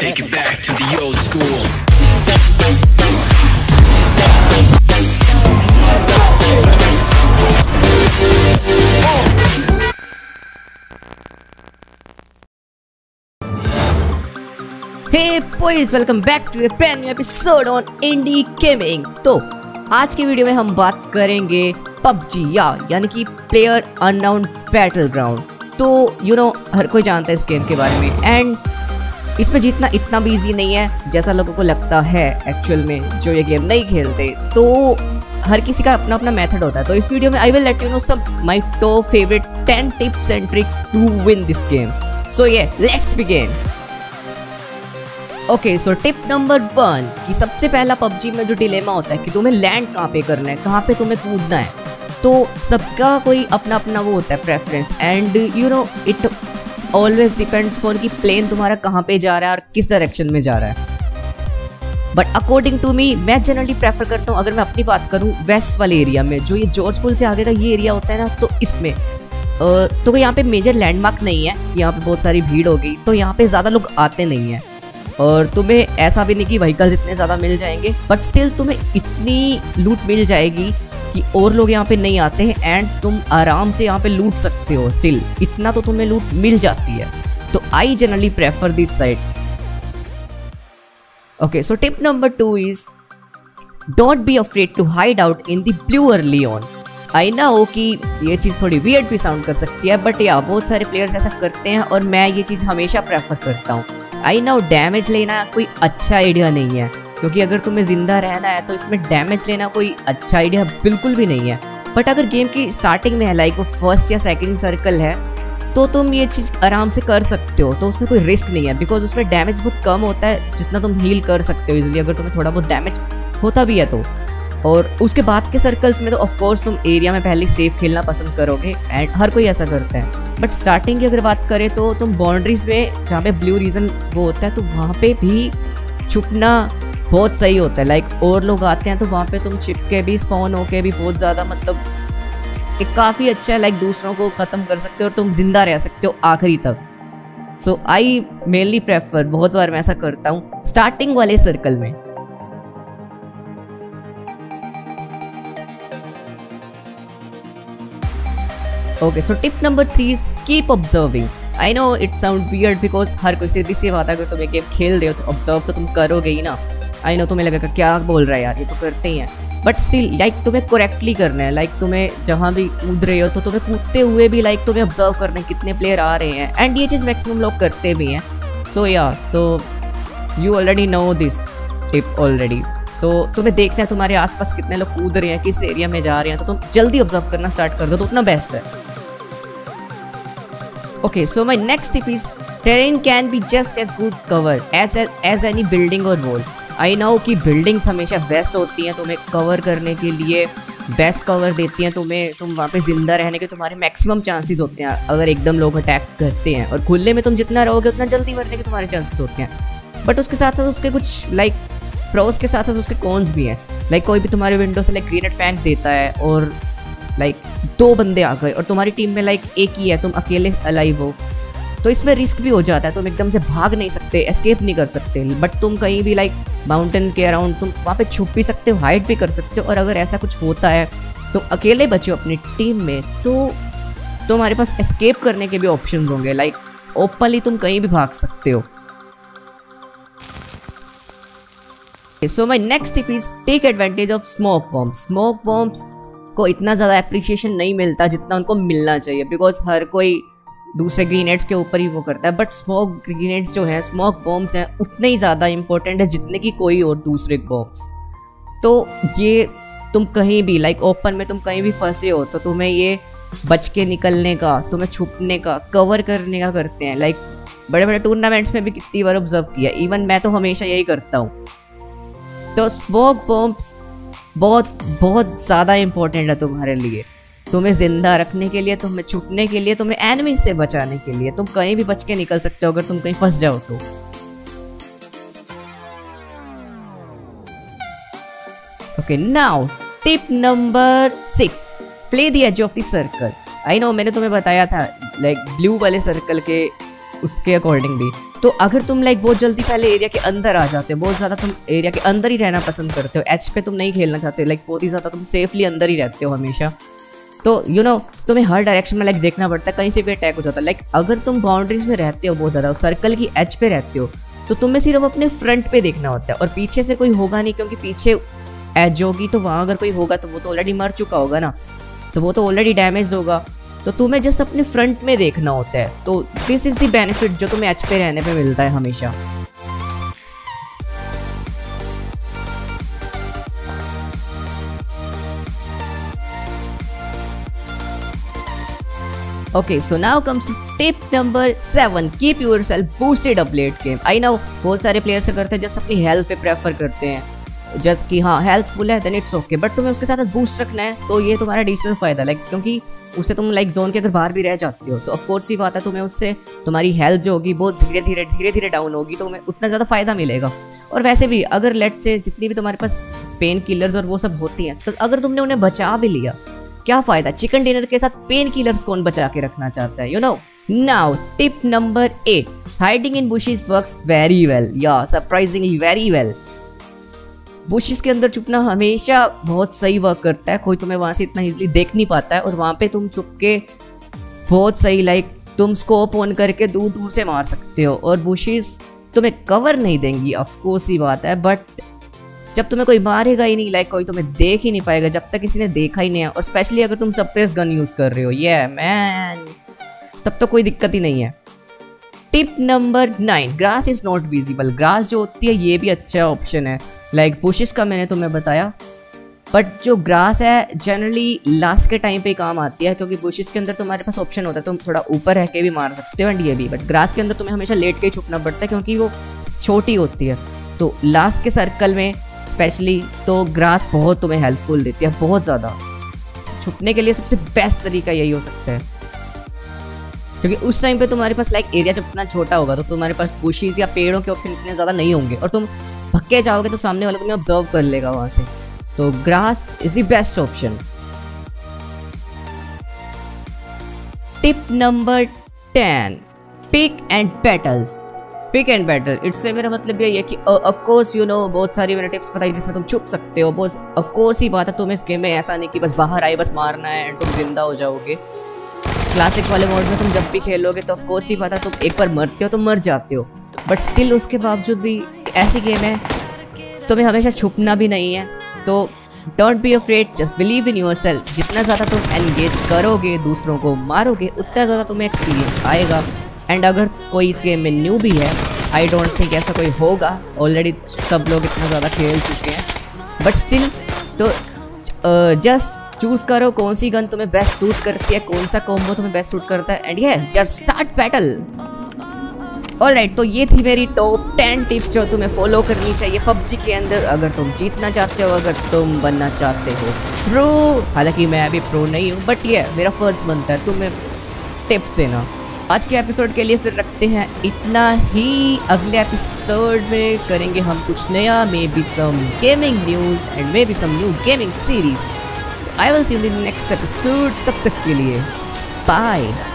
take it back to the old school. Hey boys, welcome back to a brand new episode on Indie Gaming। तो आज की video में हम बात करेंगे PUBG यानी कि प्लेयर अननोन बैटलग्राउंड। तो हर कोई जानता है इस गेम के बारे में एंड इसमें जीतना इतना भी ईजी नहीं है जैसा लोगों को लगता है। एक्चुअल में जो ये गेम नहीं खेलते तो हर किसी का अपना अपना मेथड होता है। तो इस वीडियो में I will let you know some my top favourite 10 tips and tricks to win this game. So let's begin. Okay, so tip number 1 कि सबसे पहला PUBG में जो डिलेमा होता है कि तुम्हें लैंड कहाँ पे करना है, कहाँ पे तुम्हें कूदना है। तो सबका कोई अपना अपना वो होता है preference and it always depends on कि प्लेन तुम्हारा कहाँ पे जा रहा है और किस डायरेक्शन में जा रहा है। बट अकॉर्डिंग टू मी, मैं जनरली प्रेफर करता हूँ, अगर मैं अपनी बात करूँ वेस्ट वाले एरिया में, जो ये जॉर्ज पुल से आगे का ये एरिया होता है ना, तो इसमें तो यहाँ पे मेजर लैंडमार्क नहीं है, यहाँ पे बहुत सारी भीड़ होगी तो यहाँ पे ज़्यादा लोग आते नहीं हैं और तुम्हें ऐसा भी नहीं कि व्हीकल्स इतने ज़्यादा मिल जाएंगे, बट स्टिल तुम्हें इतनी लूट मिल जाएगी कि और लोग यहाँ पे नहीं आते हैं एंड तुम आराम से यहाँ पे लूट सकते हो। स्टिल इतना तो तुम्हें लूट मिल जाती है। तो I generally prefer this side. Okay, so tip number 2 is don't be afraid to hide out in the blue early on. I know कि ये चीज़ थोड़ी वियर्ड भी साउंड कर सकती है, बट बहुत सारे प्लेयर्स ऐसा करते हैं और मैं ये चीज़ हमेशा प्रेफर करता हूँ। आई नो डैमेज लेना कोई अच्छा आइडिया नहीं है, क्योंकि अगर तुम्हें जिंदा रहना है तो इसमें डैमेज लेना कोई अच्छा आइडिया बिल्कुल भी नहीं है। बट अगर गेम की स्टार्टिंग में है, लाइक वो फर्स्ट या सेकंड सर्कल है, तो तुम ये चीज़ आराम से कर सकते हो। तो उसमें कोई रिस्क नहीं है, बिकॉज उसमें डैमेज बहुत कम होता है जितना तुम हील कर सकते हो इजीली, अगर तुम्हें थोड़ा बहुत डैमेज होता भी है तो। और उसके बाद के सर्कल्स में तो ऑफकोर्स तुम एरिया में पहले सेफ खेलना पसंद करोगे एंड हर कोई ऐसा करता है। बट स्टार्टिंग की अगर बात करें तो तुम बाउंड्रीज में जहाँ पे ब्लू रीजन वो होता है तो वहाँ पे भी छुपना बहुत सही होता है। लाइक और लोग आते हैं तो वहाँ पे तुम छिप के भी स्पॉन होके भी बहुत ज़्यादा मतलब एक काफ़ी अच्छा है, लाइक दूसरों को ख़त्म कर सकते हो और तुम जिंदा रह सकते हो आखिरी तक। सो आई मेनली प्रेफर, बहुत बार मैं ऐसा करता हूँ स्टार्टिंग वाले सर्कल में। Okay, so tip number 3 is keep observing. I know it sound weird because हर कोई सीधी सी बात है, अगर तुम एक गेम खेल रहे हो तो ऑब्जर्व तो तुम करोगे ही ना। आई नो तुम्हें लगेगा क्या बोल रहा है यार, ये तो करते ही हैं, बट स्टिल लाइक तुम्हें करेक्टली करना है। लाइक तुम्हें जहाँ भी कूद रहे हो तो तुम्हें कूदते हुए भी लाइक तुम्हें ऑब्जर्व करना है कितने प्लेयर आ रहे हैं एंड ये चीज़ मैक्सिमम लोग करते भी हैं। सो तो you already know this tip already. तो तुम्हें देखना है तुम्हारे आसपास कितने लोग कूद रहे हैं, किस एरिया में जा रहे हैं, तो तुम जल्दी ऑब्जर्व करना स्टार्ट कर दो तो उतना बेस्ट है। Okay, so my next tip is terrain can be just as good cover as any building or wall. I know कि buildings हमेशा बेस्ट होती हैं तुम्हें कवर करने के लिए, बेस्ट कवर देती हैं तुम्हें, तुम वहाँ पे जिंदा रहने के तुम्हारे मैक्सिमम चांसेस होते हैं अगर एकदम लोग अटैक करते हैं। और खुले में तुम जितना रहोगे उतना जल्दी मरने के तुम्हारे चांसेस होते हैं। बट उसके साथ साथ उसके कुछ लाइक प्रोस के साथ साथ उसके कॉन्स भी हैं। लाइक कोई भी तुम्हारे विंडो से लाइक ग्रेनेड फेंक देता है और लाइक 2 बंदे आ गए और तुम्हारी टीम में लाइक एक ही है, तुम अकेले अलाइव हो, तो इसमें रिस्क भी हो जाता है। तुम एकदम से भाग नहीं सकते, एस्केप नहीं कर सकते, बट तुम कहीं भी लाइक माउंटेन के अराउंड तुम वहाँ पे छुप भी सकते हो, हाइड भी कर सकते हो। और अगर ऐसा कुछ होता है तुम अकेले बचे हो अपनी टीम में तो तुम्हारे पास एस्केप करने के भी ऑप्शंस होंगे। लाइक ओपनली तुम कहीं भी भाग सकते हो। So my next tip is take advantage of smoke bombs. Smoke bombs को इतना ज़्यादा एप्रिसिएशन नहीं मिलता जितना उनको मिलना चाहिए, बिकॉज हर कोई दूसरे ग्रेनेड्स के ऊपर ही वो करता है। बट स्मोक ग्रेनेड्स जो हैं, स्मोक बॉम्ब्स हैं, उतने ही ज़्यादा इंपॉर्टेंट है जितने की कोई और दूसरे बॉम्ब्स। तो ये तुम कहीं भी लाइक ओपन में तुम कहीं भी फंसे हो तो तुम्हें ये बच के निकलने का, तुम्हें छुपने का, कवर करने का करते हैं। लाइक बड़े बड़े टूर्नामेंट्स में भी कितनी बार ऑब्जर्व किया, इवन मैं तो हमेशा यही करता हूँ। तो स्मोक बॉम्ब्स बहुत बहुत ज़्यादा इंपॉर्टेंट है तुम्हारे लिए, तुम्हें जिंदा रखने के लिए, तुम्हें छुपने के लिए, तुम्हें एनिमी से बचाने के लिए। तुम कहीं भी बच के निकल सकते हो अगर तुम कहीं फंस जाओ तो। Okay, now tip number 6, play the edge of the circle. I know मैंने तुम्हें बताया था लाइक ब्लू वाले सर्कल के उसके अकॉर्डिंगली। तो अगर तुम लाइक बहुत जल्दी पहले एरिया के अंदर आ जाते हो, बहुत ज़्यादा तुम एरिया के अंदर ही रहना पसंद करते हो, एच पे तुम नहीं खेलना चाहते, लाइक बहुत ही ज़्यादा तुम सेफली अंदर ही रहते हो हमेशा, तो यू नो तुम्हें हर डायरेक्शन में लाइक देखना पड़ता है, कहीं से भी अटैक हो जाता है। लाइक अगर तुम बाउंड्रीज में रहते हो बहुत ज़्यादा, सर्कल की एज पे रहते हो, तो तुम्हें सिर्फ अपने फ्रंट पे देखना होता है और पीछे से कोई होगा नहीं, क्योंकि पीछे एज होगी तो वहाँ अगर कोई होगा तो वो तो ऑलरेडी मर चुका होगा ना, तो वो तो ऑलरेडी डैमेज होगा। तो तुम्हें जस्ट अपने फ्रंट में देखना होता है। तो दिस इज़ द बेनिफिट जो तुम्हें एच पे रहने पे मिलता है हमेशा। Okay, so now comes to tip number 7. Keep yourself boosted up late game. I know बहुत सारे प्लेयर्स क्या करते हैं, जस्ट अपनी हेल्थ पे प्रेफर करते हैं, जस्ट कि हाँ हेल्थ फुल है देन इट्स ओके, बट तुम्हें उसके साथ बूस्ट रखना है, तो ये तुम्हारा एडिशनल फायदा, लाइक क्योंकि उससे तुम लाइक जोन के अगर बाहर भी रह जाते हो तो ऑफ कोर्स ही बात है तुम्हें उससे तुम्हारी हेल्थ जो होगी बहुत धीरे धीरे डाउन होगी, तो तुम्हें उतना ज़्यादा फायदा मिलेगा। और वैसे भी अगर लेट से जितनी भी तुम्हारे पास पेन किलर्स और वो सब होती हैं, तो अगर तुमने उन्हें बचा भी लिया, क्या फायदा, चिकन डिनर के साथ पेन किलर्स कौन बचा के रखना चाहता है, you know. Now tip number 8, hiding in bushes works very well, या सरप्राइजिंगली वेरी वेल। बुशेस के अंदर छुपना हमेशा बहुत सही वर्क करता है, कोई तुम्हें वहां से इतना इजीली देख नहीं पाता है, और वहां पे तुम छुप के बहुत सही लाइक तुम स्कोप ऑन करके दूर दूर से मार सकते हो, और बुशेस तुम्हें कवर नहीं देंगी, ऑफ कोर्स ही बात है, बट जब तुम्हें कोई मारेगा ही नहीं, लाइक कोई तुम्हें देख ही नहीं पाएगा जब तक किसी ने देखा ही नहीं है, और स्पेशली अगर तुम सप्रेस गन यूज कर रहे हो, ये मैन, तब तो कोई दिक्कत ही नहीं है। Tip number 9, grass is not visible. Grass जो होती है ये भी अच्छा ऑप्शन है, लाइक बुशेस का मैंने तुम्हें बताया, बट जो ग्रास है जनरली लास्ट के टाइम पे काम आती है, क्योंकि बुशेस के अंदर तुम्हारे पास ऑप्शन होता है तुम थोड़ा ऊपर रह के भी मार सकते हो एंड ये भी, बट ग्रास के अंदर तुम्हें हमेशा लेट के ही छुपना पड़ता है, क्योंकि वो छोटी होती है, तो लास्ट के सर्कल में स्पेशली तो ग्रास बहुत तुम्हें हेल्पफुल देती है, बहुत ज़्यादा। छुपने के लिए सबसे बेस्ट तरीका यही हो सकता है, क्योंकि उस टाइम पे तुम्हारे पास लाइक एरिया जब इतना छोटा होगा तो तुम्हारे पास बुशेस या पेड़ों के ऑप्शन इतने ज़्यादा नहीं होंगे, और तुम भक्के जाओगे तो सामने वाला तुम्हें ऑब्जर्व कर लेगा वहाँ से, तो grass is the best option. Tip number 10, pick and battles. Pick and battle, इससे मेरा मतलब ये है कि ऑफ कोर्स यू नो बहुत सारी मैंने टिप्स बताई जिसमें तुम छुप सकते हो, बस ऑफ कोर्स ही बात है, तुम इस गेम में ऐसा नहीं कि बस बाहर आए बस मारना है एंड तुम जिंदा हो जाओगे। क्लासिक वाले मोड में तुम जब भी खेलोगे तो ऑफ कोर्स ही बात है, तुम एक बार मरते हो तो मर जाते हो, बट स्टिल उसके बावजूद भी ऐसी गेम है तुम्हें हमेशा छुपना भी नहीं है, तो don't be afraid, just believe in yourself. जितना ज़्यादा तुम एंगेज करोगे, दूसरों को मारोगे, उतना ज़्यादा तुम्हें एक्सपीरियंस आएगा। एंड अगर कोई इस गेम में न्यू भी है, आई डोंट थिंक ऐसा कोई होगा, ऑलरेडी सब लोग इतना ज़्यादा खेल चुके हैं, बट स्टिल तो जस्ट चूज़ करो कौन सी गन तुम्हें बेस्ट सूट करती है, कौन सा कॉम्बो तुम्हें बेस्ट सूट करता है, एंड ये जस्ट स्टार्ट बैटल। ऑलराइट, तो ये थी मेरी टॉप 10 टिप्स जो तुम्हें फॉलो करनी चाहिए पबजी के अंदर अगर तुम जीतना चाहते हो, अगर तुम बनना चाहते हो प्रो। हालांकि मैं अभी प्रो नहीं हूँ, बट ये मेरा फर्ज बनता है तुम्हें टिप्स देना। आज के एपिसोड के लिए फिर रखते हैं इतना ही, अगले एपिसोड में करेंगे हम कुछ नया, maybe some gaming news and maybe some new gaming series. I will see you in the next episode, तब तक के लिए बाय।